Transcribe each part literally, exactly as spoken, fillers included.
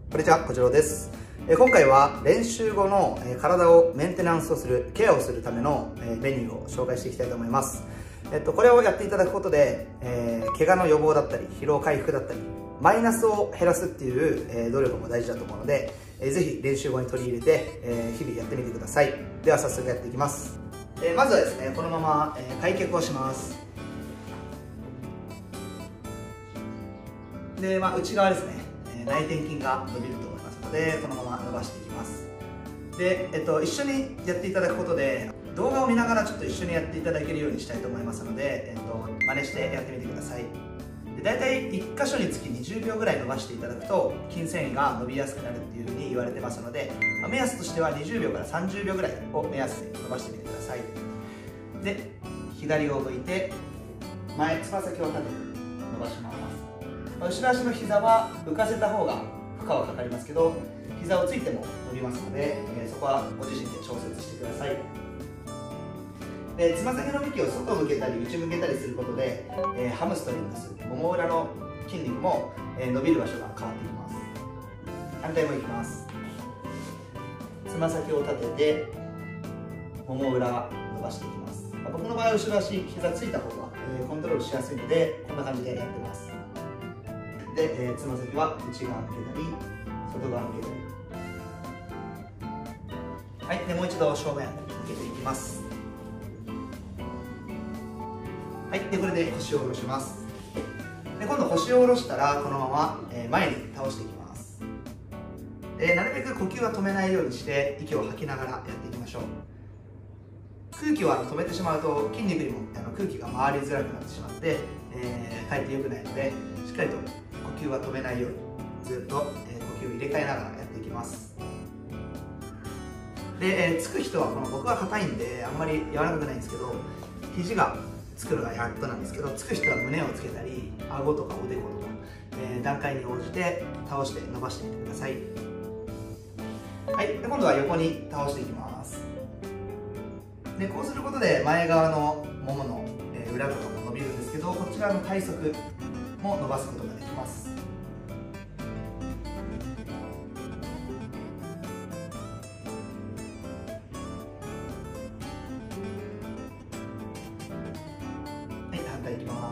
こんにちは、こちらです。今回は練習後の体をメンテナンスをする、ケアをするためのメニューを紹介していきたいと思います。えっと、これをやっていただくことで、えー、怪我の予防だったり、疲労回復だったり、マイナスを減らすっていう、えー、努力も大事だと思うので、えー、ぜひ練習後に取り入れて、えー、日々やってみてください。では早速やっていきます。えー、まずはですね、このまま、えー、開脚をします。で、まあ、内側ですね、えー、内転筋が伸びると思いますので、このまま伸ばしていきます。で、えっと、一緒にやっていただくことで、動画を見ながらちょっと一緒にやっていただけるようにしたいと思いますので、えっと、真似してやってみてください。で、大体いっ箇所につきにじゅうびょうぐらい伸ばしていただくと筋繊維が伸びやすくなるっていうふうに言われてますので、まあ、目安としてはにじゅうびょうからさんじゅうびょうぐらいを目安で伸ばしてみてください。で、左を向いて前つま先を立てて伸ばします。まあ、後ろ足の膝は浮かせた方が負荷はかかりますけど、膝をついても伸びますので、えー、そこはご自身で調節してください。で、つま先の向きを外向けたり内向けたりすることで、えー、ハムストリングス、もも裏の筋肉も、えー、伸びる場所が変わってきます。反対もいきます。つま先を立ててもも裏伸ばしていきます。まあ、僕の場合は後ろ足膝ついた方が、えー、コントロールしやすいので、こんな感じでやってます。で、えー、つま先は内側向けたり外側向けたり、はい、でもう一度正面向けていきます。はい、でこれで腰を下ろします。で今度腰を下ろしたらこのまま前に倒していきます。でなるべく呼吸は止めないようにして息を吐きながらやっていきましょう。空気を止めてしまうと筋肉にも空気が回りづらくなってしまって、えー、かえって良くないので、しっかりと呼吸は止めないようにずっと、えー、呼吸を入れ替えながらやっていきます。で、えー、つく人はこの僕は硬いんであんまり柔らかくないんですけど、肘がつくのがやっとなんですけど、つく人は胸をつけたり顎とかおでことか、えー、段階に応じて倒して伸ばしてみてください。はい、で今度は横に倒していきます。でこうすることで前側のももの、えー、裏とかも伸びるんですけど、こちらの体側も伸ばすことができます。はい、反対いきます。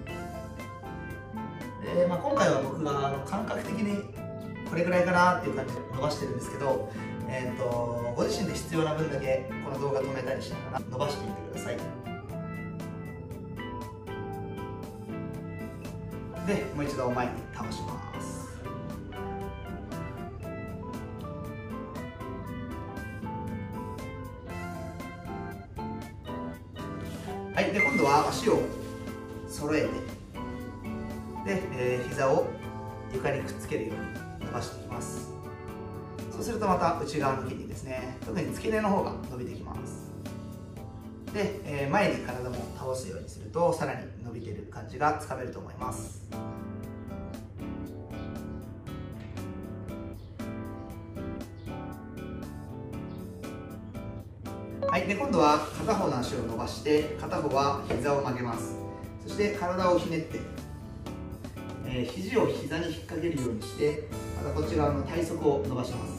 で、まあ、今回は僕があの感覚的にこれぐらいかなっていう感じで伸ばしてるんですけど、えー、とご自身で必要な分だけこの動画止めたりしながら伸ばしてみてください。でもう一度前に倒します。はい、で今度は足を揃えて、で、えー、膝を床にくっつけるように伸ばしていきます。そうするとまた内側の筋肉ですね、特に付け根の方が伸びてきます。で、えー、前に体も倒すようにするとさらに伸びている感じがつかめると思います。はい、で今度は片方の足を伸ばして片方は膝を曲げます。そして体をひねって、えー、肘を膝に引っ掛けるようにしてまたこっち側の体側を伸ばします。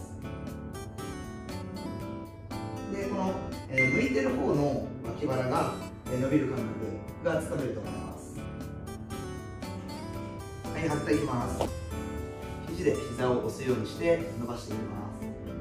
でこの、えー、向いてる方の脇腹が、えー、伸びる感覚がつかめると思います。はい、反対いきます。肘で膝を押すようにして伸ばしていきます。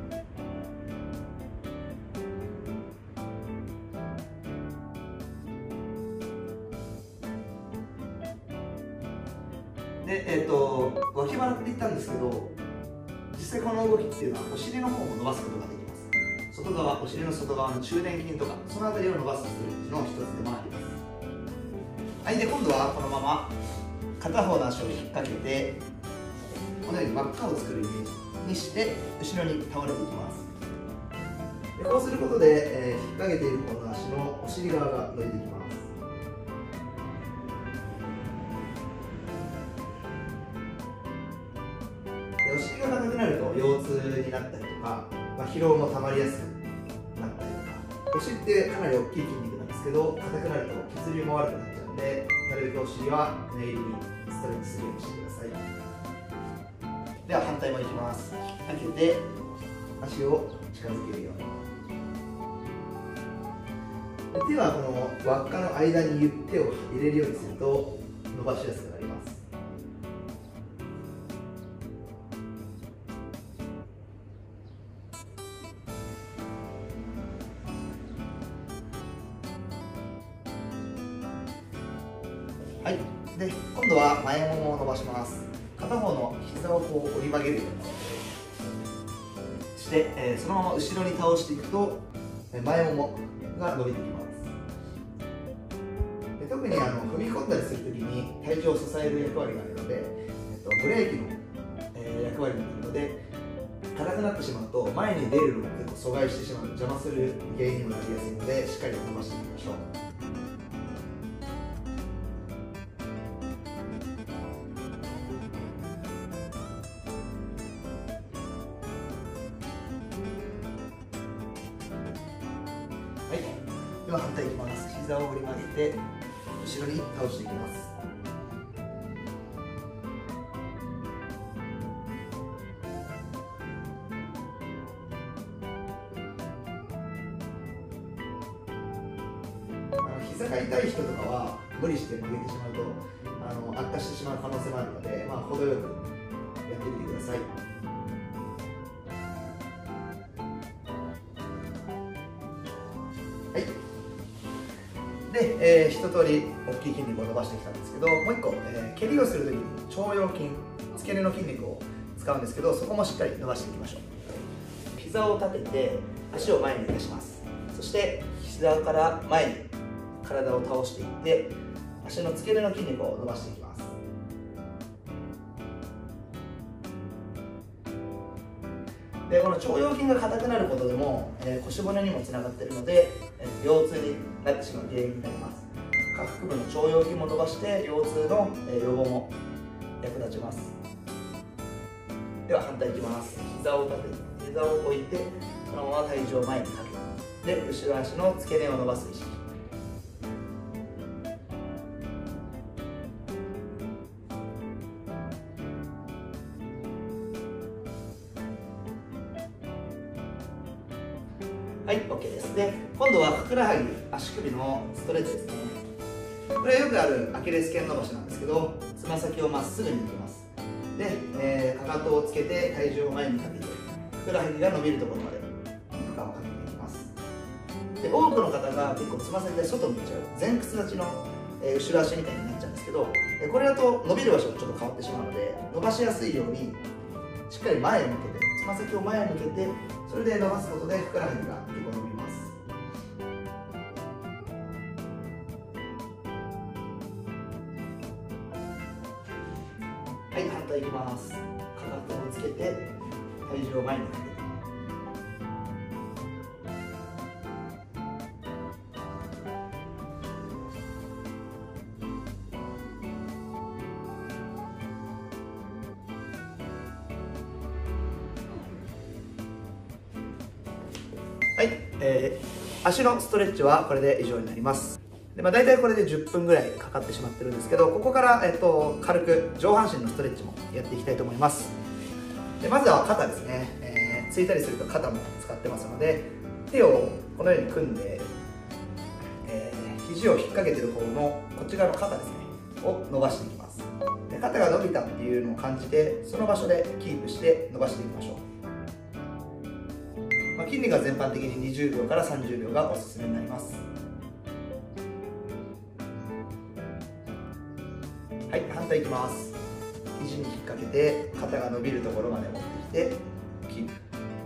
で、えーと、脇腹って言ったんですけど、実際この動きっていうのはお尻の方も伸ばすことができます。外側、お尻の外側の中殿筋とかその辺りを伸ばすストレッチの一つでもあります。はい、で今度はこのまま片方の足を引っ掛けてこのように輪っかを作るイメージにして後ろに倒れていきます。でこうすることで、えー、引っ掛けている方の足のお尻側が伸びてきます。お尻が硬くなると腰痛になったりとか、まあ、疲労もたまりやすくなったりとか、お尻ってかなり大きい筋肉なんですけど、硬くなると血流も悪くなっちゃうので、なるべくお尻は念入りにストレッチするようにしてください。 では反対もいきます。開けて足を近づけるように。手はこの輪っかの間に手を入れるようにすると伸ばしやすくなります。はい、で今度は前ももを伸ばします。片方の膝をこう折り曲げるようにして、えー、そのまま後ろに倒していくと前ももが伸びてきます。で特にあの踏み込んだりするときに体重を支える役割があるので、えっと、ブレーキの、えー、役割になるので、硬くなってしまうと前に出るのを結構阻害してしまう、邪魔する原因にもなりやすいので、しっかり伸ばしていきましょう。はい、では反対いきます。膝を折り曲げて後ろに倒していきます。あの膝が痛い人とかは無理して曲げてしまうとあの悪化してしまう可能性もあるので、まあ、程よくやってみてください。はい、で、えー、一通り大きい筋肉を伸ばしてきたんですけど、もう一個、えー、蹴りをするときに腸腰筋、付け根の筋肉を使うんですけど、そこもしっかり伸ばしていきましょう。膝を立てて足を前に出します。そして膝から前に体を倒していって足の付け根の筋肉を伸ばしていきます。でこの腸腰筋が硬くなることでも、えー、腰骨にもつながっているので、えー、腰痛になってしまう原因になります。下腹部の腸腰筋も伸ばして腰痛の、えー、予防も役立ちます。では反対いきます。膝を立てて膝を置いてそのまま体重を前にかけて、で後ろ足の付け根を伸ばす意識。はい、OK です。で、今度はふくらはぎ、足首のストレッチですね。これはよくあるアキレス腱伸ばしなんですけど、つま先をまっすぐに抜きます。で、えー、かかとをつけて体重を前にかけて、ふくらはぎが伸びるところまで負荷をかけていきます。で、多くの方が結構つま先が外向いちゃう、前屈立ちの、えー、後ろ足みたいになっちゃうんですけど、えー、これだと伸びる場所がちょっと変わってしまうので、伸ばしやすいようにしっかり前に向けて、つま先を前に向けて、それで伸ばすことでふくらはぎが結構伸びます。はい、反対いきます。かかとをつけて体重を前にかけて、はい、えー、足のストレッチはこれで以上になります。で、まあ、大体これでじゅっぷんぐらいかかってしまってるんですけど、ここから、えっと、軽く上半身のストレッチもやっていきたいと思います。でまずは肩ですね、えー、ついたりすると肩も使ってますので、手をこのように組んで、えー、肘を引っ掛けてる方のこっち側の肩ですねを伸ばしていきます。で肩が伸びたっていうのを感じて、その場所でキープして伸ばしていきましょう。まあ、筋肉は全般的ににじゅうびょうからさんじゅうびょうがおすすめになります。はい、反対いきます。肘に引っ掛けて肩が伸びるところまで持ってきてキープ。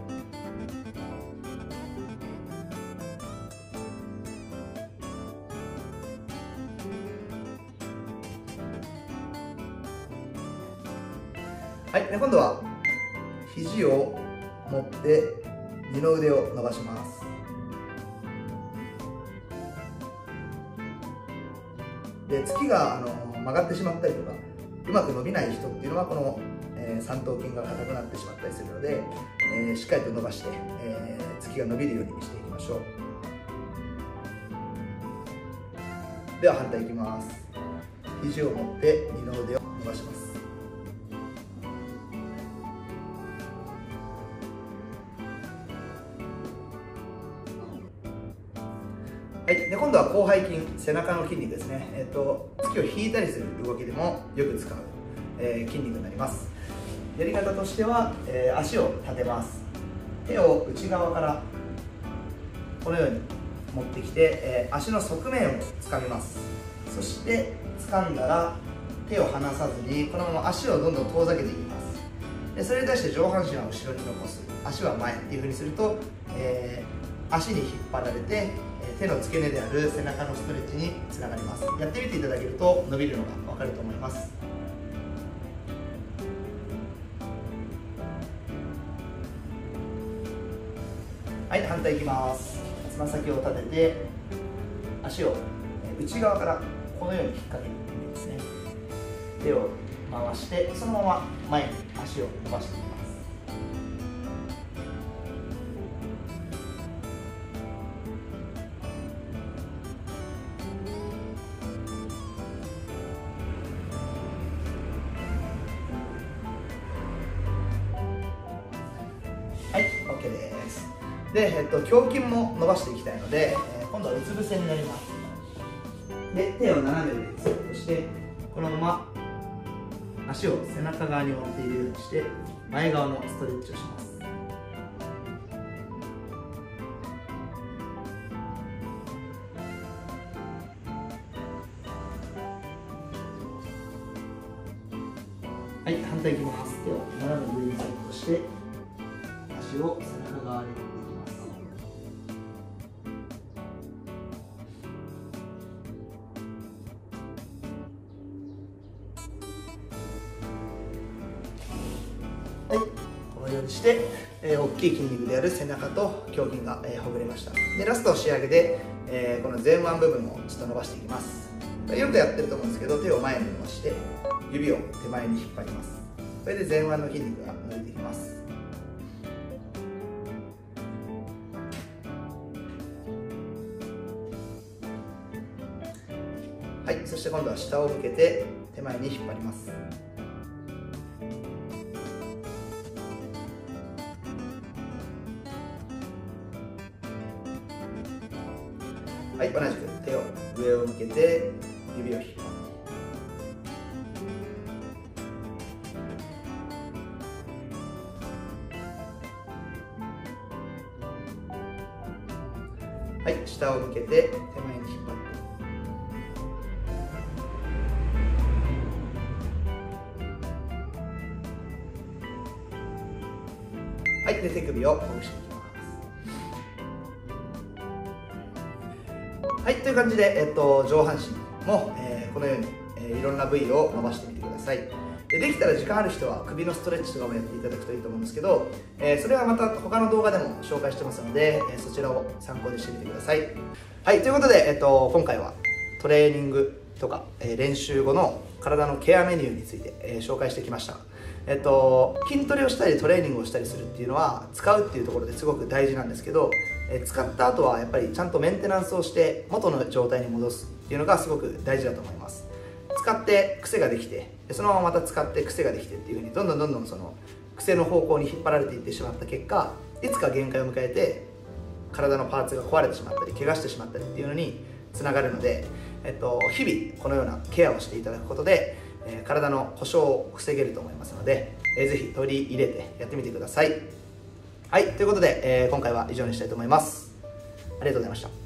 はい、で今度は肘を持って二の腕を伸ばします。で月があの曲がってしまったりとかうまく伸びない人っていうのはこの、えー、三頭筋が硬くなってしまったりするので、えー、しっかりと伸ばして、えー、月が伸びるようにしていきましょう。では反対いきます。肘を持って二の腕を伸ばします。 はい、で今度は広背筋、背中の筋肉ですね。えっと突きを引いたりする動きでもよく使う、えー、筋肉になります。やり方としては、えー、足を立てます。手を内側からこのように持ってきて、えー、足の側面を掴みます。そして掴んだら手を離さずにこのまま足をどんどん遠ざけていきます。でそれに対して上半身は後ろに残す、足は前っていう風にすると、えー、足に引っ張られて手の付け根である背中のストレッチにつながります。やってみていただけると伸びるのが分かると思います。はい、反対いきます。つま先を立てて足を内側からこのように引っ掛けるイメージですね。手を回してそのまま前に足を伸ばしていきます。はい、OK です。で、えっと、胸筋も伸ばしていきたいので、えー、今度はうつ伏せになります。で、手を斜めにセットして、このまま足を背中側に持っているようにして、前側のストレッチをします。はい、反対いきます。手を斜め上にセットして、足を背中側に持っていきます。はい、このようにして、えー、大きい筋肉である背中と胸筋が、えー、ほぐれました。でラスト仕上げで、えー、この前腕部分をちょっと伸ばしていきます。よくやってると思うんですけど、手を前に伸ばして指を手前に引っ張ります。これで前腕の筋肉が伸びてきます。はい、そして今度は下を向けて手前に引っ張ります。はい、同じく手を上を向けて指を引っ張る。はい、下を向けて手前に引っ張って。はい、で手首をほぐしていきます。はい、という感じで、えっと、上半身も、えー、このように、えー、いろんな部位を伸ばしてみてください。で、できたら時間ある人は首のストレッチとかもやっていただくといいと思うんですけど、えー、それはまた他の動画でも紹介してますので、えー、そちらを参考にしてみてください。はい、ということで、えっと、今回はトレーニングとか、えー、練習後の体のケアメニューについて、えー、紹介してきました。えっと、筋トレをしたりトレーニングをしたりするっていうのは使うっていうところですごく大事なんですけど、えー、使った後はやっぱりちゃんとメンテナンスをして元の状態に戻すっていうのがすごく大事だと思います。使って癖ができて、そのまままた使って癖ができてっていう風にどんどんどんどんその癖の方向に引っ張られていってしまった結果、いつか限界を迎えて体のパーツが壊れてしまったり怪我してしまったりっていうのにつながるので、えっと、日々このようなケアをしていただくことで、えー、体の故障を防げると思いますので、えー、ぜひ取り入れてやってみてください。はい、ということで、えー、今回は以上にしたいと思います。ありがとうございました。